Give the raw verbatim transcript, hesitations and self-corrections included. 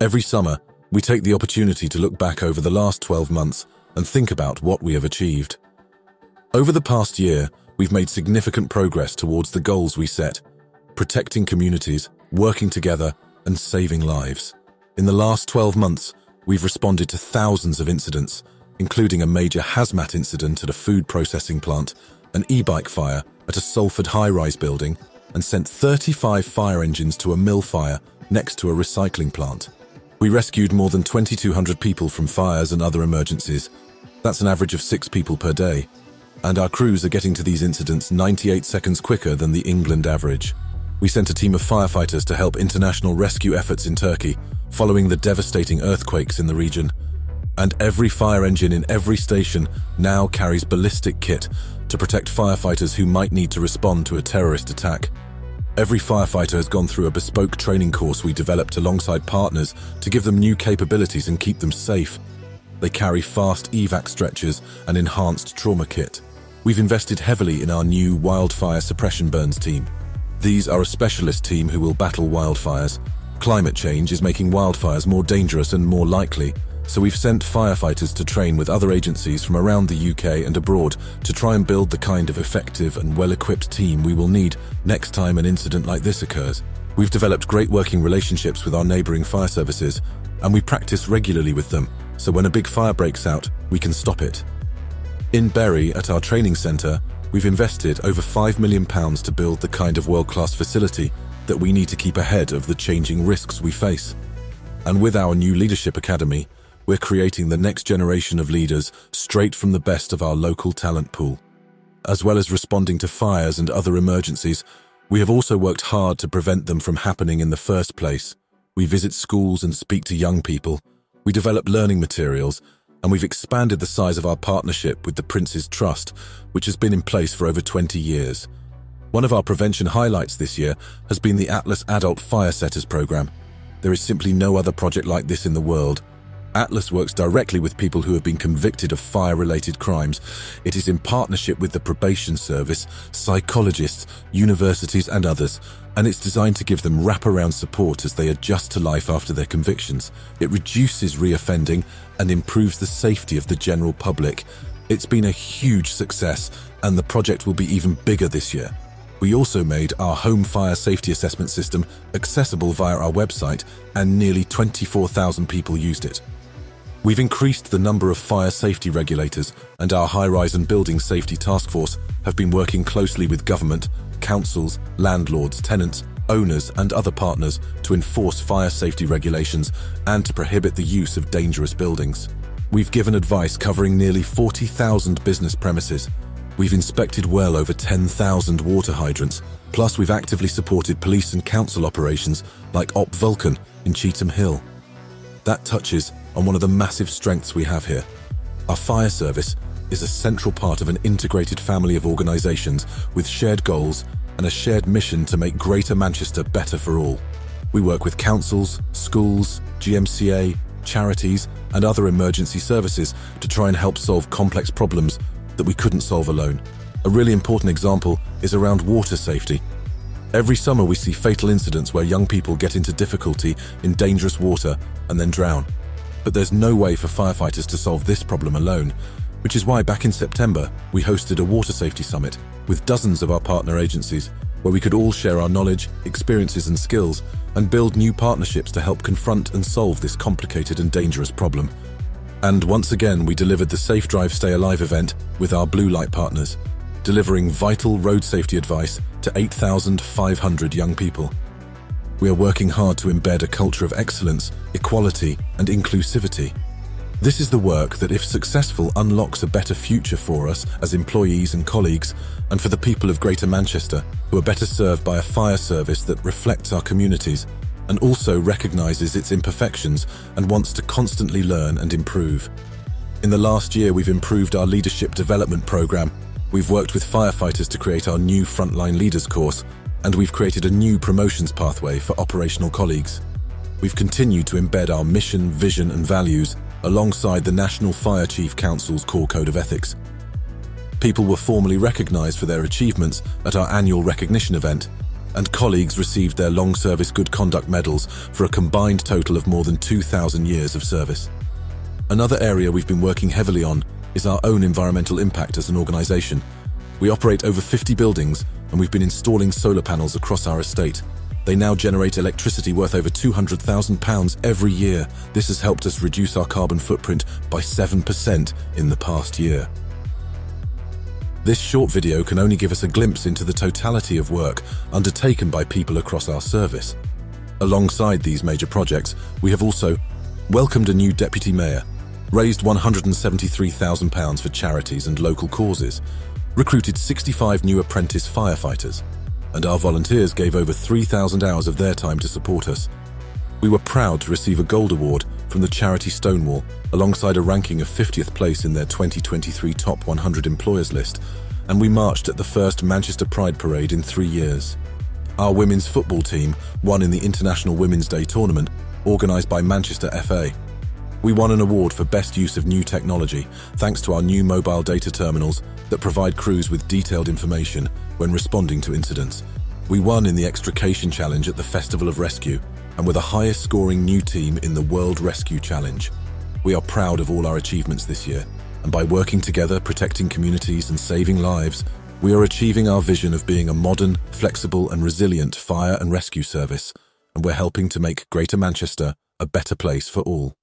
Every summer, we take the opportunity to look back over the last twelve months and think about what we have achieved. Over the past year, we've made significant progress towards the goals we set, protecting communities, working together, and saving lives. In the last twelve months, we've responded to thousands of incidents, including a major hazmat incident at a food processing plant, an e-bike fire at a Salford high-rise building, and sent thirty-five fire engines to a mill fire next to a recycling plant. We rescued more than twenty-two hundred people from fires and other emergencies. That's an average of six people per day. And our crews are getting to these incidents ninety-eight seconds quicker than the England average. We sent a team of firefighters to help international rescue efforts in Turkey, following the devastating earthquakes in the region. And every fire engine in every station now carries ballistic kit to protect firefighters who might need to respond to a terrorist attack. Every firefighter has gone through a bespoke training course we developed alongside partners to give them new capabilities and keep them safe. They carry fast evac stretchers and enhanced trauma kit. We've invested heavily in our new wildfire suppression burns team. These are a specialist team who will battle wildfires. Climate change is making wildfires more dangerous and more likely, so we've sent firefighters to train with other agencies from around the U K and abroad to try and build the kind of effective and well-equipped team we will need next time an incident like this occurs. We've developed great working relationships with our neighbouring fire services, and we practice regularly with them, so when a big fire breaks out, we can stop it. In Bury, at our training centre, we've invested over five million pounds to build the kind of world-class facility that we need to keep ahead of the changing risks we face. And with our new Leadership Academy, we're creating the next generation of leaders straight from the best of our local talent pool. As well as responding to fires and other emergencies, we have also worked hard to prevent them from happening in the first place. We visit schools and speak to young people. We develop learning materials, and we've expanded the size of our partnership with the Prince's Trust, which has been in place for over twenty years. One of our prevention highlights this year has been the Atlas Adult Fire Setters Programme. There is simply no other project like this in the world. Atlas works directly with people who have been convicted of fire-related crimes. It is in partnership with the probation service, psychologists, universities and others, and it's designed to give them wraparound support as they adjust to life after their convictions. It reduces reoffending and improves the safety of the general public. It's been a huge success, and the project will be even bigger this year. We also made our home fire safety assessment system accessible via our website, and nearly twenty-four thousand people used it. We've increased the number of fire safety regulators, and our high-rise and building safety task force have been working closely with government, councils, landlords, tenants, owners and other partners to enforce fire safety regulations and to prohibit the use of dangerous buildings. We've given advice covering nearly forty thousand business premises. We've inspected well over ten thousand water hydrants, plus we've actively supported police and council operations like Op Vulcan in Cheetham Hill. That touches on one of the massive strengths we have here. Our fire service is a central part of an integrated family of organisations with shared goals and a shared mission to make Greater Manchester better for all. We work with councils, schools, G M C A, charities and other emergency services to try and help solve complex problems that we couldn't solve alone. A really important example is around water safety. Every summer we see fatal incidents where young people get into difficulty in dangerous water and then drown. But there's no way for firefighters to solve this problem alone, which is why back in September we hosted a water safety summit with dozens of our partner agencies where we could all share our knowledge, experiences and skills and build new partnerships to help confront and solve this complicated and dangerous problem. And once again we delivered the Safe Drive Stay Alive event with our Blue Light partners, delivering vital road safety advice to eight thousand five hundred young people. We are working hard to embed a culture of excellence, equality and inclusivity. This is the work that, if successful, unlocks a better future for us as employees and colleagues, and for the people of Greater Manchester, who are better served by a fire service that reflects our communities and also recognises its imperfections and wants to constantly learn and improve. In the last year, we've improved our leadership development programme. We've worked with firefighters to create our new Frontline Leaders course, and we've created a new promotions pathway for operational colleagues. We've continued to embed our mission, vision and values alongside the National Fire Chief Council's core code of ethics. People were formally recognised for their achievements at our annual recognition event, and colleagues received their long service good conduct medals for a combined total of more than two thousand years of service. Another area we've been working heavily on is our own environmental impact as an organization. We operate over fifty buildings, and we've been installing solar panels across our estate. They now generate electricity worth over two hundred thousand pounds every year. This has helped us reduce our carbon footprint by seven percent in the past year. This short video can only give us a glimpse into the totality of work undertaken by people across our service. Alongside these major projects, we have also welcomed a new deputy mayor, raised one hundred seventy-three thousand pounds for charities and local causes, recruited sixty-five new apprentice firefighters, and our volunteers gave over three thousand hours of their time to support us. We were proud to receive a gold award from the charity Stonewall, alongside a ranking of fiftieth place in their twenty twenty-three Top one hundred Employers list, and we marched at the first Manchester Pride Parade in three years. Our women's football team won in the International Women's Day tournament, organised by Manchester F A. We won an award for best use of new technology, thanks to our new mobile data terminals that provide crews with detailed information when responding to incidents. We won in the Extrication Challenge at the Festival of Rescue, and were the highest scoring new team in the World Rescue Challenge. We are proud of all our achievements this year, and by working together, protecting communities and saving lives, we are achieving our vision of being a modern, flexible and resilient fire and rescue service, and we're helping to make Greater Manchester a better place for all.